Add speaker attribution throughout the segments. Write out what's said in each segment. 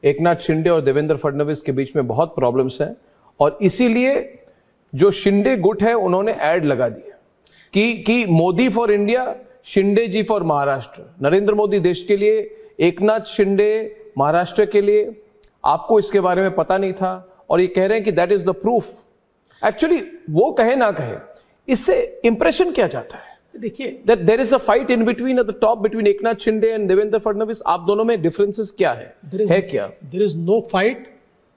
Speaker 1: एकनाथ शिंदे और देवेंद्र फडणवीस के बीच में बहुत प्रॉब्लम्स हैं, और इसीलिए जो शिंदे गुट है उन्होंने ऐड लगा दिया कि Modi for India, Shinde ji for Maharashtra. Narendra Modi देश के लिए, एकनाथ शिंदे महाराष्ट्र के लिए। आपको इसके बारे में पता नहीं था और ये कह रहे हैं कि that is the proof. Actually वो कहे ना कहे, इससे इंप्रेशन क्या जाता है?
Speaker 2: देखिए,
Speaker 1: that there is a fight in between at the top between Eknath Shinde and Devendra Fadnavis. आप दोनों में डिफरेंसेस क्या है क्या?
Speaker 2: There is no fight.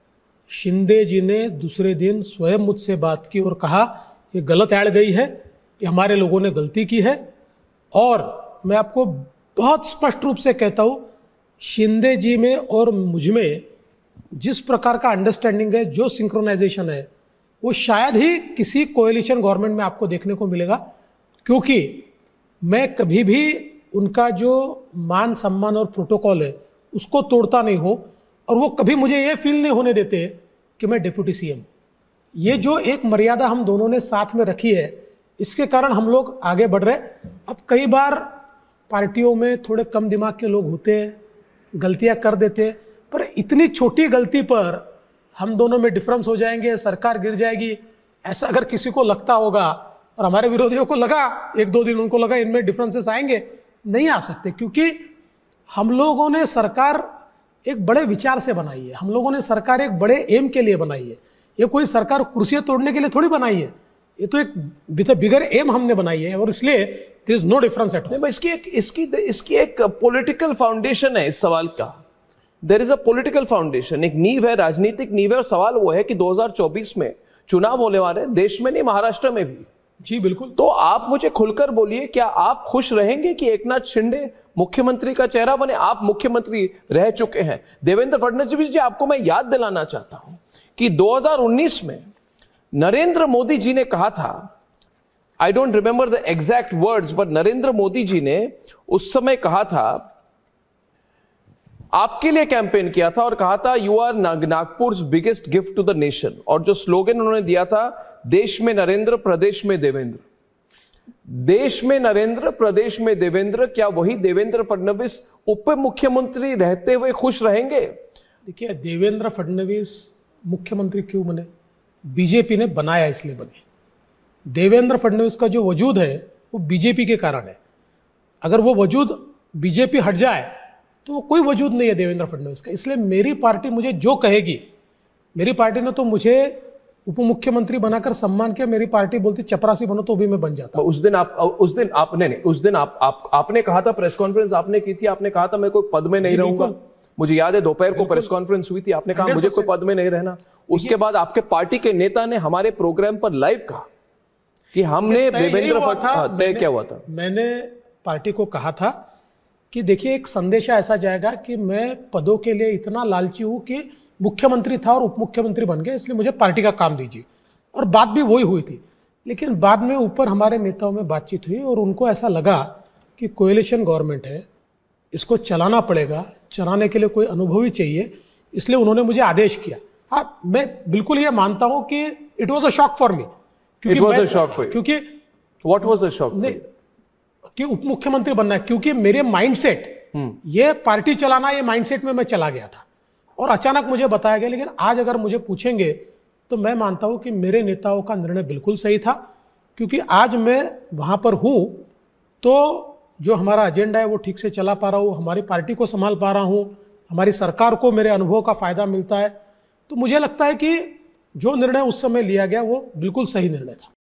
Speaker 2: Shinde ji ने दूसरे दिन स्वयं मुझसे बात की और कहा ये गलत ऐड गई है, ये हमारे लोगों ने गलती की है। और मैं आपको बहुत स्पष्ट रूप से कहता हूं, शिंदे जी में और मुझ में जिस प्रकार का अंडरस्टैंडिंग है, जो सिंक्रोनाइजेशन है, वो शायद ही किसी कोएलिशन गवर्नमेंट में आपको देखने को मिलेगा। क्योंकि मैं कभी भी उनका जो मान सम्मान और प्रोटोकॉल है उसको तोड़ता नहीं हूं, और वो कभी मुझे ये फील नहीं होने देते कि मैं डिप्टी सीएम। ये जो एक मर्यादा हम दोनों ने साथ में रखी है, इसके कारण हम लोग आगे बढ़ रहे। अब कई बार पार्टियों में थोड़े कम दिमाग के लोग होते हैं, गलतियां कर देते हैं, पर इतनी छोटी गलती पर हम दोनों में डिफरेंस हो जाएंगे, सरकार गिर जाएगी, ऐसा अगर किसी को लगता होगा, और हमारे विरोधियों को लगा, एक दो दिन उनको लगा इनमें डिफरेंसेस आएंगे, नहीं आ सकते। क्योंकि हम लोगों ने सरकार एक बड़े विचार से बनाई है, हम लोगों ने सरकार एक बड़े एम के लिए बनाई है। ये कोई सरकार कुर्सियां तोड़ने के लिए थोड़ी बनाई है, ये तो एक बिगर एम हमने बनाई है, और इसलिए there is no difference at all.
Speaker 1: इसकी एक पॉलिटिकल फाउंडेशन है इस सवाल का। There is a political foundation, एक नींव है, राजनीतिक नींव है। और सवाल वो है कि 2024 में चुनाव होने वाले हैं, देश में नहीं महाराष्ट्र में भी।
Speaker 2: जी बिल्कुल।
Speaker 1: तो आप मुझे खुलकर बोलिए, क्या आप खुश रहेंगे कि एकनाथ शिंदे मुख्यमंत्री का चेहरा बने? आप मुख्यमंत्री रह चुके हैं। देवेंद्र फडणवीस जी, आपको मैं याद दिलाना चाहता हूं कि 2019 में नरेंद्र मोदी जी ने कहा था, I don't remember the exact words, but Narendra Modi ji ने उस समय कहा था, आपके लिए कैंपेन किया था और कहा था you are Nagpur biggest gift to the nation. और जो स्लोगन उन्होंने दिया था, देश में नरेंद्र, प्रदेश में देवेंद्र। देश में नरेंद्र, प्रदेश में देवेंद्र। क्या वही देवेंद्र फडणवीस उप मुख्यमंत्री रहते हुए खुश रहेंगे?
Speaker 2: देखिए, देवेंद्र फडणवीस मुख्यमंत्री क्यों बने? बीजेपी ने बनाया, इसलिए बने। देवेंद्र फडणवीस का जो वजूद है वो बीजेपी के कारण है। अगर वो वजूद बीजेपी हट जाए तो कोई वजूद नहीं है देवेंद्र फडणवीस का। इसलिए मेरी पार्टी मुझे जो कहेगी, मेरी पार्टी ने तो मुझे उप मुख्यमंत्री बनाकर सम्मान किया। मेरी पार्टी बोलती चपरासी बनो तो भी मैं बन जाता।
Speaker 1: उस दिन आपने कहा था, प्रेस कॉन्फ्रेंस आपने की थी, आपने कहा था मैं कोई पद में नहीं रहूंगा। मुझे याद है दोपहर को प्रेस कॉन्फ्रेंस हुई थी, आपने कहा मुझे कोई पद में नहीं रहना। उसके बाद आपके पार्टी के नेता ने हमारे प्रोग्राम पर लाइव कहा कि हमने देवेंद्र तय क्या हुआ था।
Speaker 2: मैंने पार्टी को कहा था कि देखिए, एक संदेशा ऐसा जाएगा कि मैं पदों के लिए इतना लालची हूं कि मुख्यमंत्री था और उप मुख्यमंत्री बन गया, इसलिए मुझे पार्टी का काम दीजिए। और बात भी वही हुई थी। लेकिन बाद में ऊपर हमारे नेताओं में बातचीत हुई और उनको ऐसा लगा कि कोएलिशन गवर्नमेंट है, इसको चलाना पड़ेगा, चलाने के लिए कोई अनुभवी चाहिए, इसलिए उन्होंने मुझे आदेश किया। हाँ, मैं बिल्कुल ये मानता हूं कि it was a shock for me.
Speaker 1: क्योंकि व्हाट वाज अ शॉक?
Speaker 2: कि उप मुख्यमंत्री बनना है, क्योंकि मेरे माइंडसेट, ये पार्टी चलाना, ये माइंडसेट में मैं चला गया था और अचानक मुझे बताया गया। लेकिन आज अगर मुझे पूछेंगे तो मैं मानता हूं कि मेरे नेताओं का निर्णय बिल्कुल सही था, क्योंकि आज मैं वहां पर हूं तो जो हमारा एजेंडा है वो ठीक से चला पा रहा हूं, हमारी पार्टी को संभाल पा रहा हूं, हमारी सरकार को मेरे अनुभव का फायदा मिलता है। तो मुझे लगता है कि जो निर्णय उस समय लिया गया वो बिल्कुल सही निर्णय था।